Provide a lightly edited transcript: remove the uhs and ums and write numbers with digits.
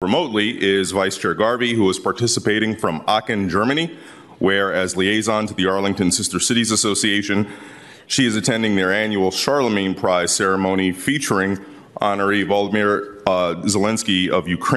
remotely is Vice Chair Garvey, who is participating from Aachen, Germany, where, as liaison to the Arlington Sister Cities Association, she is attending their annual Charlemagne Prize ceremony featuring honoree Volodymyr Zelensky of Ukraine.